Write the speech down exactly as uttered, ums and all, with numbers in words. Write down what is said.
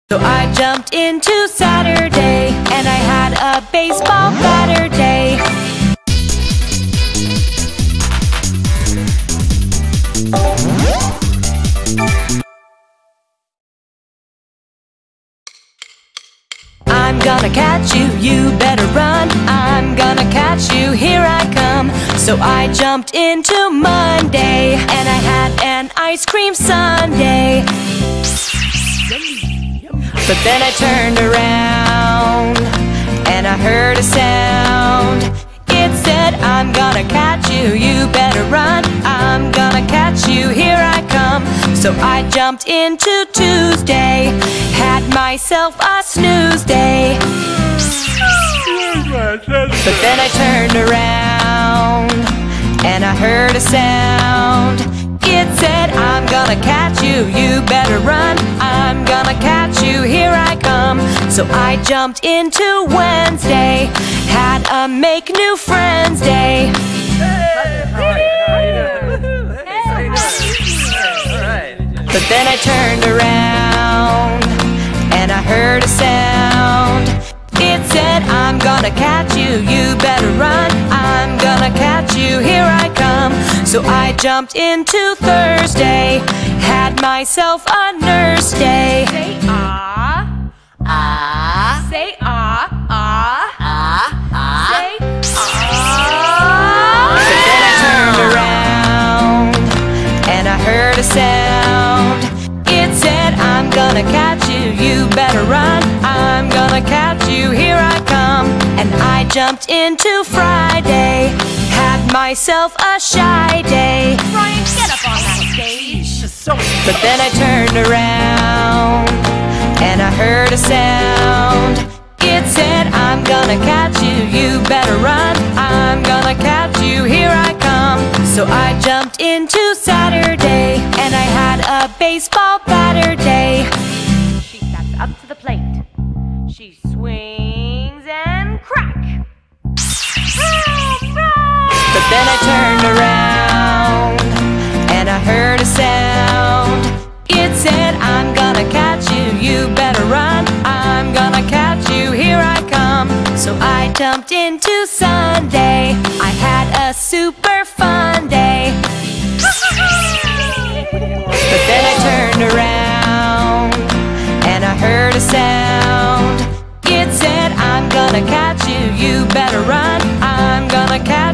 So I jumped into Saturday, and I had a baseball batter day. I'm gonna catch you, you better run. I'm gonna catch you, here I come. So I jumped into Monday, and I had an ice cream sundae. But then I turned around, and I heard a sound. It said, I'm gonna catch you, you better run. I'm gonna catch you, here I come. So I jumped into Tuesday, had myself a snooze day. But then I turned around, and I heard a sound. It said, I'm gonna catch you, you better run. I'm gonna catch you, here I come. So I jumped into Wednesday, had a make new friends day. But then I turned around, and I heard a sound. It said, I'm gonna catch you, you better run. I'm gonna catch you, here I come. So I jumped into Thursday, had myself a nurse day. Say ah, ah. Say ah, ah, ah, ah. Say ah. But then I turned around, and I heard a sound. It said, I'm gonna catch you, you better run. I'm gonna catch you, here I come. And I jumped into Friday, had myself a shy day. Ryan, get up on that stage. But then I turned around, and I heard a sound. It said, I'm gonna catch you, you better run. I'm gonna catch you, here I come. So I jumped into Saturday, and I had a baseball batter day. She steps up to the plate. She swings and crack. But then I turned around, and I heard a sound. It said, I'm gonna catch you, you better run. I'm gonna catch you, here I come. So I jumped into Sunday, I had a super fun day. But then I turned around, and I heard a sound. It said, I'm gonna catch you, you better run. I'm gonna catch you.